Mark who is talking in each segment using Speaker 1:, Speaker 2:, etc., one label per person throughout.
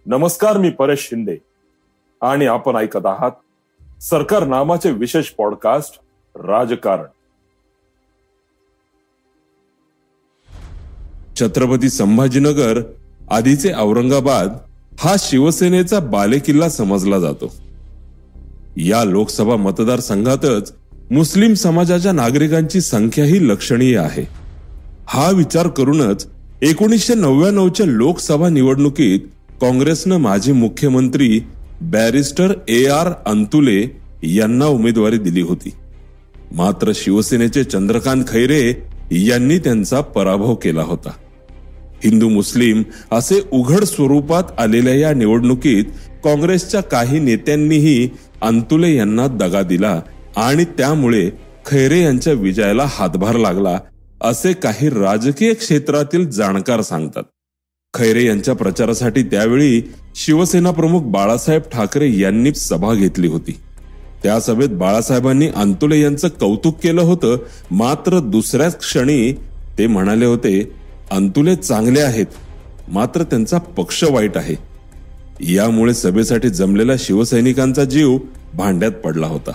Speaker 1: नमस्कार, मी परेश शिंदे आणि आपण ऐकत आहात सरकार नामाचे विशेष पॉडकास्ट राजकारण. छत्रपती संभाजीनगर आधीचे औरंगाबाद हा शिवसेनेचा बालेकिल्ला समजला जातो. या लोकसभा मतदारसंघातच मुस्लिम समाजाच्या नागरिकांची संख्याही लक्षणीय आहे. हा विचार करूनच 1999च्या लोकसभा निवडणुकीत काँग्रेसनं माजी मुख्यमंत्री बॅरिस्टर AR अंतुले यांना उमेदवारी दिली होती. मात्र शिवसेनेचे चंद्रकांत खैरे यांनी त्यांचा पराभव केला होता. हिंदू मुस्लिम असे उघड स्वरूपात आलेल्या या निवडणुकीत काँग्रेसच्या काही नेत्यांनीही अंतुले यांना दगा दिला आणि त्यामुळे खैरे यांच्या विजयाला हातभार लागला, असे काही राजकीय क्षेत्रातील जाणकार सांगतात. खैरे यांच्या प्रचारासाठी त्यावेळी शिवसेना प्रमुख बाळासाहेब ठाकरे यांनी सभा घेतली होती. त्या सभेत बाळासाहेबांनी अंतुले यांचं कौतुक केलं होतं. मात्र दुसऱ्याच क्षणी ते म्हणाले होते, अंतुले चांगले आहेत, मात्र त्यांचा पक्ष वाईट आहे. यामुळे सभेसाठी जमलेल्या शिवसैनिकांचा जीव भांड्यात पडला होता.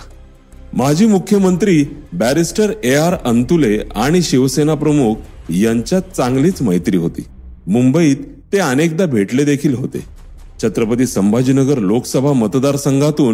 Speaker 1: माजी मुख्यमंत्री बॅरिस्टर AR अंतुले आणि शिवसेना प्रमुख यांच्यात चांगलीच मैत्री होती. मुंबईत ते अनेकदा भेटले देखील होते. छत्रपती संभाजीनगर लोकसभा मतदारसंघातून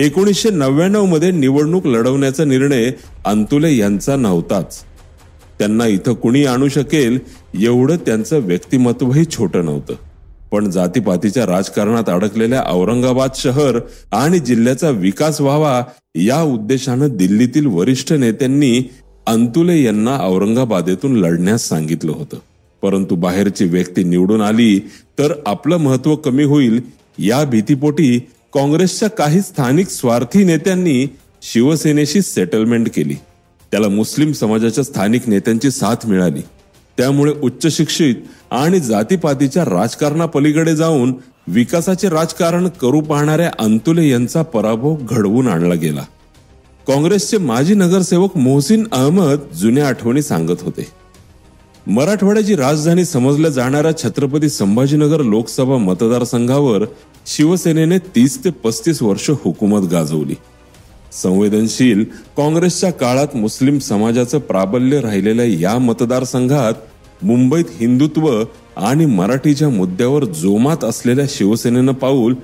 Speaker 1: 1999 मध्ये निवडणूक लढवण्याचा निर्णय अंतुले यांचा नव्हताच. त्यांना इथं कुणी आणू शकेल एवढं त्यांचं व्यक्तिमत्वही छोटं नव्हतं. पण जातीपातीच्या राजकारणात अडकलेल्या औरंगाबाद शहर आणि जिल्ह्याचा विकास व्हावा या उद्देशानं दिल्लीतील वरिष्ठ नेत्यांनी अंतुले यांना औरंगाबादेतून लढण्यास सांगितलं होतं. परंतु बाहेरची व्यक्ती निवडून आली तर आपलं महत्व कमी होईल या भीतीपोटी काँग्रेसच्या काही स्थानिक स्वार्थी नेत्यांनी शिवसेनेशी सेटलमेंट केली. त्याला मुस्लिम समाजाच्या स्थानिक नेत्यांची साथ मिळाली. त्यामुळे उच्च शिक्षित आणि जातीपातीच्या राजकारणापलीकडे जाऊन विकासाचे राजकारण करू पाहणाऱ्या अंतुले यांचा पराभव घडवून आणला गेला. काँग्रेसचे माजी नगरसेवक मोहसिन अहमद जुन्या आठवणी सांगत होते. मराठवाड्याची राजधानी समजल्या जाणाऱ्या छत्रपती संभाजीनगर लोकसभा मतदारसंघावर शिवसेनेने 30 ते 35 वर्ष हुकूमत गाजवली. संवेदनशील काँग्रेसच्या काळात मुस्लिम समाजाचं प्राबल्य राहिलेल्या या मतदारसंघात मुंबईत हिंदुत्व आणि मराठीच्या मुद्द्यावर जोमात असलेल्या शिवसेनेनं पाऊल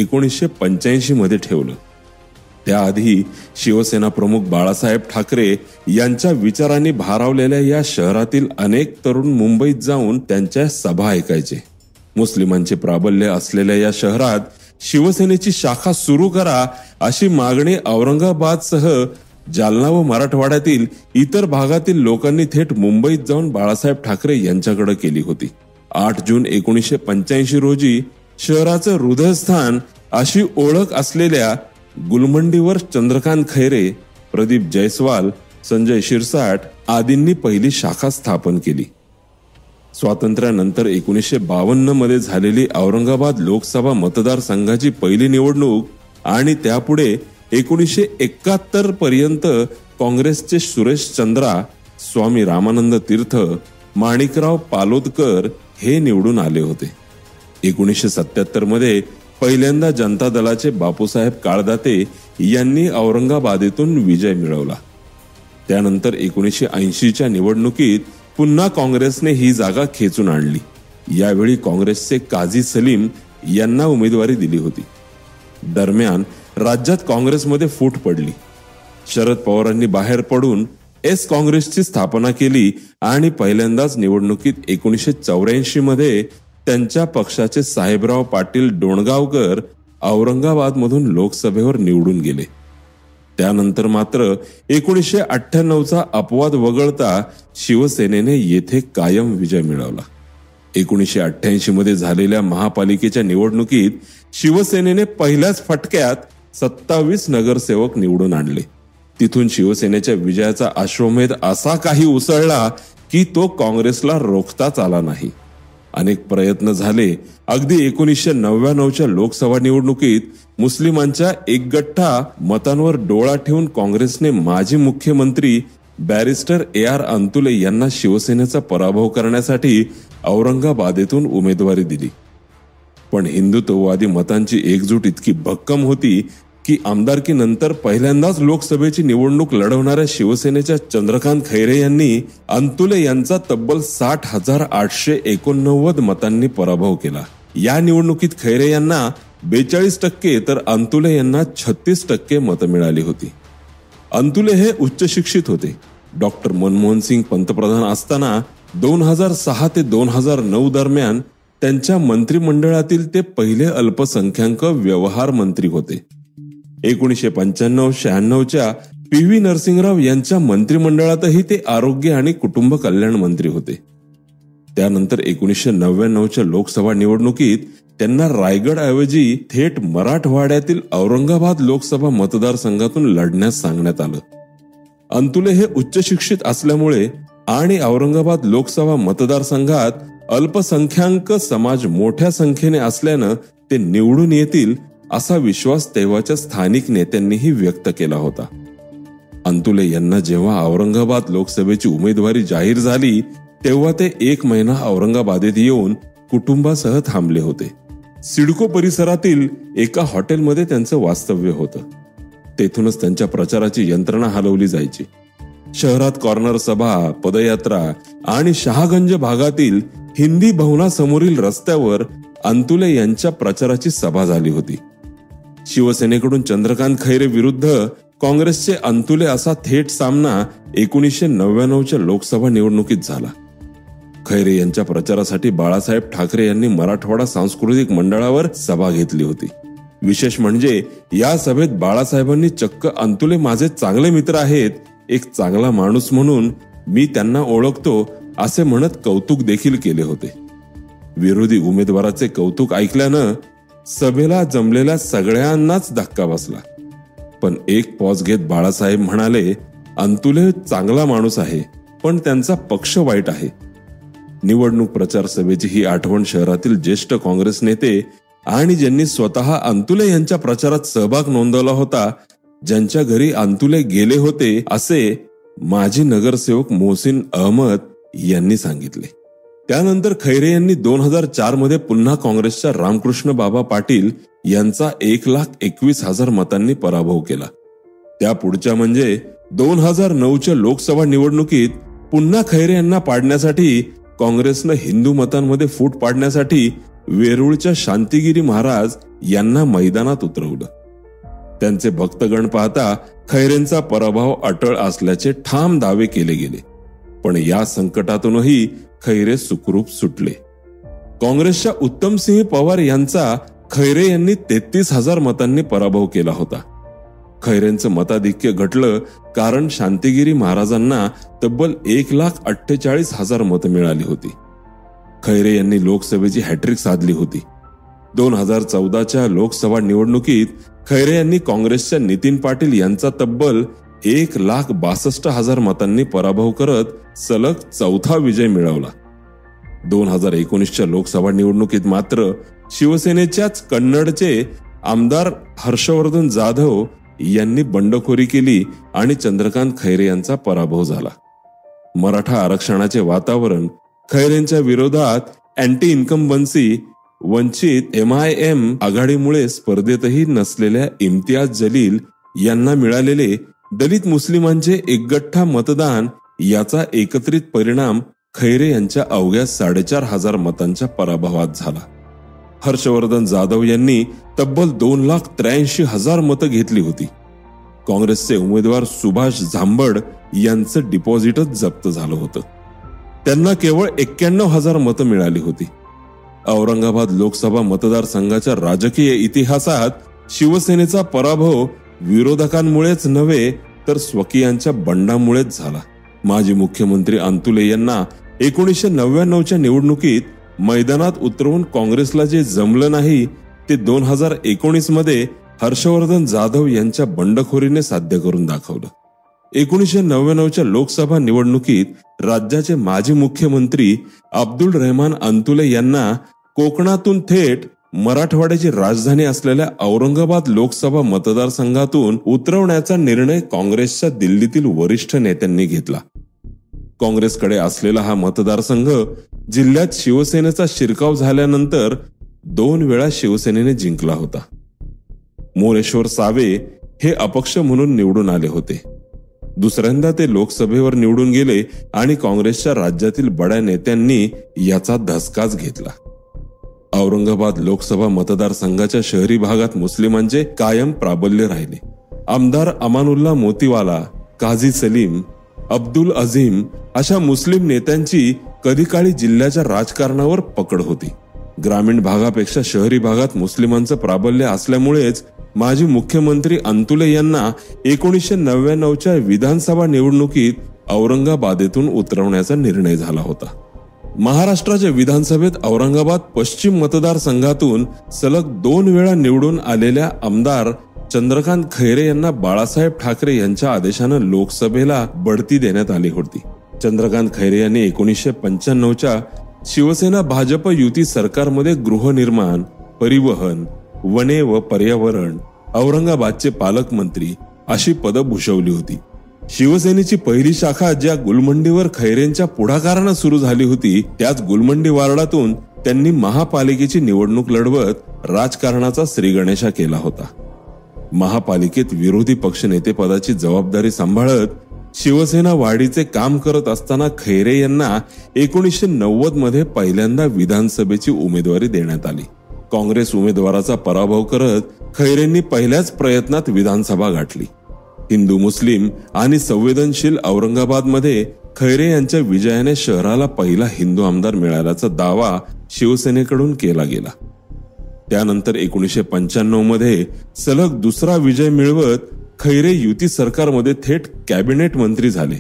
Speaker 1: 1985 मध्ये ठेवलं. त्याआधी शिवसेना प्रमुख बाळासाहेब ठाकरे यांच्या विचारांनी भारावलेल्या या शहरातील अनेक तरुण मुंबईत जाऊन त्यांच्या सभा ऐकायचे. मुस्लिमांचे प्राबल्य असलेल्या या शहरात शिवसेनेची शाखा सुरू करा अशी मागणी औरंगाबादसह जालना व मराठवाड्यातील इतर भागातील लोकांनी थेट मुंबईत जाऊन बाळासाहेब ठाकरे यांच्याकडे केली होती. 8 जून 1985 रोजी शहराचं हृदयस्थान अशी ओळख असलेल्या गुलमंडीवर चंद्रकांत खैरे, प्रदीप जयस्वाल, संजय शिरसाट आदींनी पहिली शाखा स्थापन केली. स्वातंत्र्यानंतर 1952 मध्ये झालेली औरंगाबाद लोकसभा मतदारसंघाची पहिली निवडणूक आणि त्यापुढे 1971 पर्यंत काँग्रेसचे सुरेश चंद्रा, स्वामी रामानंद तीर्थ, माणिकराव पालोदकर हे निवडून आले होते. 1977 मध्ये पहिल्यांदा जनता दलाचे बापूसाहेब काळदाते यांनी औरंगाबादेतून विजय मिळवला. त्यानंतर 1980च्या निवडणुकीत पुन्हा काँग्रेसने ही जागा खेचून आणली. यावेळी काँग्रेसचे काझी सलीम यांना उमेदवारी दिली होती. दरम्यान राज्यात काँग्रेसमध्ये फूट पडली. शरद पवारांनी बाहेर पडून काँग्रेसची स्थापना केली आणि पहिल्यांदाच निवडणुकीत 1984 मध्ये त्यांच्या पक्षाचे साहेबराव पाटील डोणगावकर औरंगाबादमधून लोकसभेवर निवडून गेले. त्यानंतर मात्र 1998चा अपवाद वगळता शिवसेनेने येथे कायम विजय मिळवला. 1988 मध्ये झालेल्या महापालिकेच्या निवडणुकीत शिवसेनेने पहिल्याच फटक्यात 27 नगरसेवक निवडून आणले. तिथून शिवसेनेच्या विजयाचा अश्वमेध असा काही उसळला की तो काँग्रेसला रोखताच आला नाही. अनेक प्रयत्न झाले. अगदी 1999च्या लोकसभा निवडणुकीत मुस्लिमांच्या एकगठ्ठा मतांवर डोळा ठेवून काँग्रेसने माजी मुख्यमंत्री बॅरिस्टर AR अंतुले यांना शिवसेनेचा पराभव करण्यासाठी औरंगाबादेतून उमेदवारी दिली. पण हिंदुत्ववादी मतांची एकजूट इतकी भक्कम होती की आमदारकीनंतर पहिल्यांदाच लोकसभेची निवडणूक लढवणाऱ्या शिवसेनेच्या चंद्रकांत खैरे यांनी अंतुले यांचा तब्बल 60,889 मतांनी पराभव केला. या निवडणुकीत खैरे यांना 42% तर अंतुले यांना 36% मतं मिळाली होती. अंतुले हे उच्च शिक्षित होते. डॉक्टर मनमोहन सिंग पंतप्रधान असताना 2006 ते 2009 दरम्यान त्यांच्या मंत्रिमंडळातील ते पहिले अल्पसंख्याक व्यवहार मंत्री होते. 1995-96च्या PV नरसिंहराव यांच्या मंत्रिमंडळातही ते आरोग्य आणि कुटुंब कल्याण मंत्री होते. त्यानंतर 1999च्या लोकसभा निवडणुकीत त्यांना रायगडऐवजी थेट मराठवाड्यातील औरंगाबाद लोकसभा मतदारसंघातून लढण्यास सांगण्यात आलं. अंतुले हे उच्च शिक्षित असल्यामुळे आणि औरंगाबाद लोकसभा मतदारसंघात अल्पसंख्याक समाज मोठ्या संख्येने असल्यानं ते निवडून येतील असा विश्वास तेव्हाच्या स्थानिक नेत्यांनीही व्यक्त केला होता. अंतुले यांना जेव्हा औरंगाबाद लोकसभेची उमेदवारी जाहीर झाली तेव्हा ते 1 महिना औरंगाबादेत येऊन कुटुंबासह थांबले होते. सिडको परिसरातील एका हॉटेलमध्ये त्यांचं वास्तव्य होतं. तेथूनच त्यांच्या प्रचाराची यंत्रणा हलवली जायची. शहरात कॉर्नर सभा, पदयात्रा आणि शहागंज भागातील हिंदी भवनासमोरील रस्त्यावर अंतुले यांच्या प्रचाराची सभा झाली होती. शिवसेनेकडून चंद्रकांत खैरे विरुद्ध काँग्रेसचे अंतुले असा थेट सामना 1999च्या लोकसभा निवडणुकीत झाला. खैरे यांच्या प्रचारासाठी बाळासाहेब ठाकरे यांनी मराठवाडा सांस्कृतिक मंडळावर सभा घेतली होती. विशेष म्हणजे या सभेत बाळासाहेबांनी चक्क अंतुले माझे चांगले मित्र आहेत, एक चांगला माणूस म्हणून मी त्यांना ओळखतो असे म्हणत कौतुक देखील केले होते. विरोधी उमेदवाराचे कौतुक ऐकल्यानं सभेला जमलेल्या सगळ्यांनाच धक्का बसला. पण एक पॉज घेत बाळासाहेब म्हणाले, अंतुले चांगला माणूस आहे पण त्यांचा पक्ष वाईट आहे. निवडणूक प्रचार सभेची ही आठवण शहरातील ज्येष्ठ काँग्रेस नेते आणि ज्यांनी स्वतः अंतुले यांच्या प्रचारात सहभाग नोंदवला होता, ज्यांच्या घरी अंतुले गेले होते असे माजी नगरसेवक मोहसिन अहमद यांनी सांगितले. त्यानंतर खैरे यांनी 2004 मध्ये पुन्हा काँग्रेसच्या रामकृष्ण बाबा पाटील यांचा 1,21,000 मतांनी पराभव केला. त्या पुढच्या म्हणजे 2009च्या लोकसभा निवडणुकीत पुन्हा खैरे यांना पाडण्यासाठी काँग्रेसनं हिंदू मतांमध्ये फूट पाडण्यासाठी वेरूळच्या शांतिगिरी महाराज यांना मैदानात उतरवलं. त्यांचे भक्तगण पाहता खैरेंचा पराभव अटळ असल्याचे ठाम दावे केले गेले. पण या संकटातूनही खैरे सुखरूप सुटले. काँग्रेसच्या उत्तमसिंह पवार यांचा खैरे यांनी 33,000 मतांनी पराभव केला होता. खैरेंचं मताधिक्य घटलं कारण शांतिगिरी महाराजांना तब्बल 1,48,000 मतं मिळाली होती. खैरे यांनी लोकसभेची हॅट्रिक साधली होती. 2014च्या लोकसभा निवडणुकीत खैरे यांनी काँग्रेसच्या नितीन पाटील यांचा तब्बल 1,62,000 मतांनी पराभव करत सलग 4था विजय मिळवला. 2019च्या लोकसभा निवडणुकीत मात्र शिवसेनेच्याच कन्नडचे आमदार हर्षवर्धन जाधव यांनी बंडखोरी केली आणि चंद्रकांत खैरे यांचा पराभव झाला. मराठा आरक्षणाचे वातावरण, खैरेंच्या विरोधात अँटी इन्कम्बन्सी, वंचित MIM आघाडीमुळे स्पर्धेतही नसलेल्या इम्तियाज जलील यांना मिळालेले दलित मुस्लिमांचे एकगठ्ठा मतदान याचा एकत्रित परिणाम खैरे यांच्या अवघ्या 4,500 मतांच्या पराभवात झाला. हर्षवर्धन जाधव यांनी तब्बल 2,83,000 मतं घेतली होती. काँग्रेसचे उमेदवार सुभाष झांबड यांचं डिपॉझिटच जप्त झालं होतं. त्यांना केवळ 91,000 मतं मिळाली होती. औरंगाबाद लोकसभा मतदारसंघाच्या राजकीय इतिहासात शिवसेनेचा पराभव विरोधकांमुळेच नव्हे तर स्वकीयांच्या बंडामुळेच झाला. माजी मुख्यमंत्री अंतुले यांना 1999च्या निवडणुकीत मैदानात उतरवून काँग्रेसला जे जमलं नाही ते 2019 मध्ये हर्षवर्धन जाधव यांच्या बंडखोरीने साध्य करून दाखवलं. 1999च्या लोकसभा निवडणुकीत राज्याचे माजी मुख्यमंत्री अब्दुल रहमान अंतुले यांना कोकणातून थेट मराठवाड्याची राजधानी असलेल्या औरंगाबाद लोकसभा मतदारसंघातून उतरवण्याचा निर्णय काँग्रेसच्या दिल्लीतील वरिष्ठ नेत्यांनी घेतला. काँग्रेसकडे असलेला हा मतदारसंघ जिल्ह्यात शिवसेनेचा शिरकाव झाल्यानंतर 2 वेळा शिवसेनेने जिंकला होता. मोरेश्वर सावे हे अपक्ष म्हणून निवडून आले होते. दुसऱ्यांदा ते लोकसभेवर निवडून गेले आणि काँग्रेसच्या राज्यातील बड्या नेत्यांनी याचा धसकाच घेतला. औरंगाबाद लोकसभा मतदारसंघाच्या शहरी भागात मुस्लिमांचे कायम प्राबल्य राहिले. आमदार अमानुल्ला मोतीवाला, काझी सलीम, अब्दुल अझीम अशा मुस्लिम नेत्यांची कधी काळी जिल्ह्याच्या राजकारणावर पकड होती. ग्रामीण भागापेक्षा शहरी भागात मुस्लिमांचं प्राबल्य असल्यामुळेच माजी मुख्यमंत्री अंतुले यांना 1999च्या विधानसभा निवडणुकीत औरंगाबादेतून उतरवण्याचा निर्णय झाला होता. महाराष्ट्राच्या विधानसभेत औरंगाबाद पश्चिम मतदारसंघातून सलग 2 वेळा निवडून आलेल्या आमदार चंद्रकांत खैरे यांना बाळासाहेब ठाकरे यांच्या आदेशानं लोकसभेला बढती देण्यात आली होती. चंद्रकांत खैरे यांनी 1995च्या शिवसेना भाजप युती सरकारमध्ये गृहनिर्माण, परिवहन, वने व पर्यावरण, औरंगाबादचे पालकमंत्री अशी पदं भूषवली होती. शिवसेनेची पहिली शाखा ज्या गुलमंडीवर खैरेंच्या पुढाकारानं सुरू झाली होती, त्याच गुलमंडी वार्डातून त्यांनी महापालिकेची निवडणूक लढवत राजकारणाचा श्रीगणेशा केला होता. महापालिकेत विरोधी पक्षनेतेपदाची जबाबदारी सांभाळत शिवसेना वाढीचे काम करत असताना खैरे यांना 1990 मध्ये पहिल्यांदा विधानसभेची उमेदवारी देण्यात आली. काँग्रेस उमेदवाराचा पराभव करत खैरेंनी पहिल्याच प्रयत्नात विधानसभा गाठली. हिंदू, मुस्लिम आणि संवेदनशील औरंगाबादमध्ये खैरे यांच्या विजयाने शहराला पहिला हिंदू आमदार मिळाल्याचा दावा शिवसेनेकडून केला गेला. त्यानंतर 1995 मध्ये सलग दुसरा विजय मिळवत खैरे युती सरकारमध्ये थेट कॅबिनेट मंत्री झाले.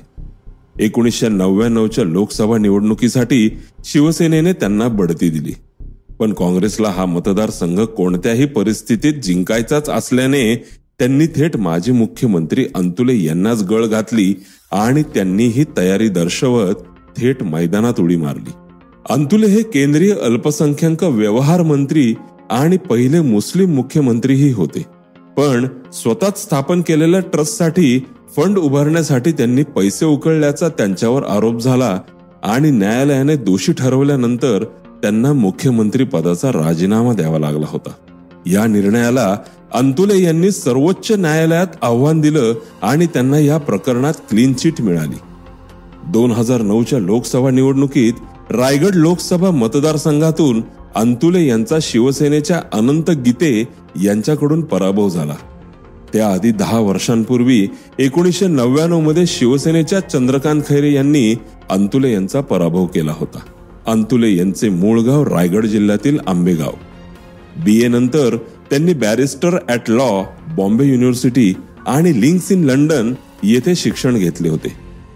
Speaker 1: 1999च्या लोकसभा निवडणुकीसाठी शिवसेनेने त्यांना बढती दिली, पण काँग्रेसला हा मतदारसंघ कोणत्याही परिस्थितीत जिंकायचाच असल्याने त्यांनी थेट माजी मुख्यमंत्री अंतुले यांनाच गळ घातली आणि त्यांनी ही तयारी दर्शवत थेट मैदानात उडी मारली. अंतुले हे केंद्रीय अल्पसंख्याक व्यवहार मंत्री आणि पहिले मुस्लिम मुख्यमंत्रीही होते. पण स्वतःच स्थापन केलेल्या ट्रस्टसाठी फंड उभारण्यासाठी त्यांनी पैसे उकळल्याचा त्यांच्यावर आरोप झाला आणि न्यायालयाने दोषी ठरवल्यानंतर त्यांना मुख्यमंत्री पदाचा राजीनामा द्यावा लागला होता. या निर्णयाला अंतुले यांनी सर्वोच्च न्यायालयात आव्हान दिलं आणि त्यांना या प्रकरणात क्लीन चिट मिळाली. 2009च्या लोकसभा निवडणुकीत रायगड लोकसभा मतदारसंघातून अंतुले यांचा शिवसेनेच्या अनंत गीते यांच्याकडून पराभव झाला. त्याआधी 10 वर्षांपूर्वी 1999 मध्ये शिवसेनेच्या चंद्रकांत खैरे यांनी अंतुले यांचा पराभव केला होता. अंतुले यांचे मूळ गाव रायगड जिल्ह्यातील आंबेगाव. BA नंतर त्यांनी barrister at law, Bombay university आणि लिंक्स इन लंडन येथे शिक्षण घेतले होते.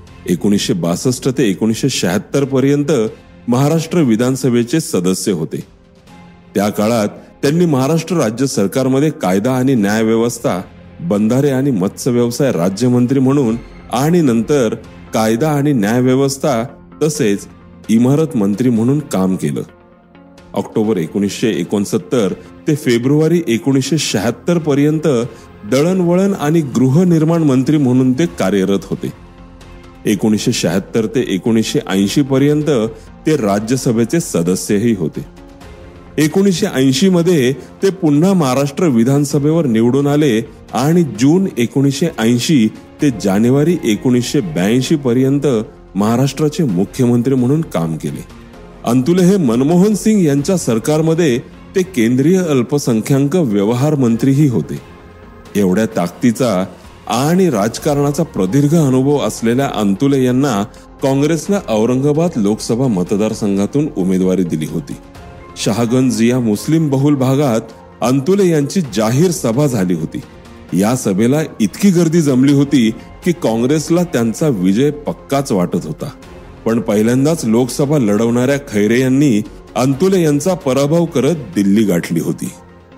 Speaker 1: 1962 ते 1976 पर्यंत महाराष्ट्र विधानसभेचे सदस्य होते. त्या काळात त्यांनी महाराष्ट्र राज्य सरकारमध्ये कायदा आणि न्याय व्यवस्था, बंधारे आणि मत्स्य व्यवसाय राज्यमंत्री म्हणून आणि नंतर कायदा आणि न्याय व्यवस्था तसेच इमारत मंत्री म्हणून काम केलं. ऑक्टोबर 1969 ते फेब्रुवारी 1976 पर्यंत दळणवळण आणि गृहनिर्माण मंत्री म्हणून ते कार्यरत होते. 1976 ते 1980 पर्यंत ते राज्यसभेचे सदस्यही होते. 1980 मध्ये ते पुन्हा महाराष्ट्र विधानसभेवर निवडून आले आणि जून 1980 ते जानेवारी 1982 पर्यंत महाराष्ट्राचे मुख्यमंत्री म्हणून काम केले. अंतुले हे मनमोहन सिंग यांच्या सरकारमध्ये ते केंद्रीय अल्पसंख्याक व्यवहार मंत्रीही होते. एवढ्या ताकदीचा आणि राजकारणाचा प्रदीर्घ अनुभव असलेल्या अंतुले यांना काँग्रेसनं औरंगाबाद लोकसभा मतदारसंघातून उमेदवारी दिली होती. शहागंज या मुस्लिम बहुल भागात अंतुले यांची जाहीर सभा झाली होती. या सभेला इतकी गर्दी जमली होती की काँग्रेसला त्यांचा विजय पक्काच वाटत होता. पण पहिल्यांदाच लोकसभा लढवणाऱ्या खैरे यांनी अंतुले यांचा पराभव करत दिल्ली गाठली होती.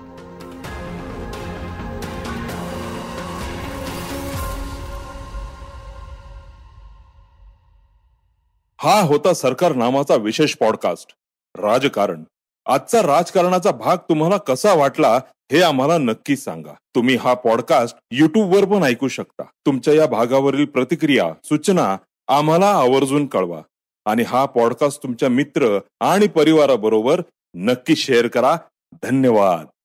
Speaker 1: हा होता सरकार नामाचा विशेष पॉडकास्ट राजकारण. आजचा राजकारणाचा भाग तुम्हाला कसा वाटला हे आम्हाला नक्की सांगा. तुम्ही हा पॉडकास्ट YouTube वर पण ऐकू शकता. तुमच्या या भागावरील प्रतिक्रिया, सूचना आम्हाला आवर्जून कळवा आणि हा पॉडकास्ट तुमच्या मित्र आणि परिवाराबरोबर नक्की शेअर करा
Speaker 2: धन्यवाद.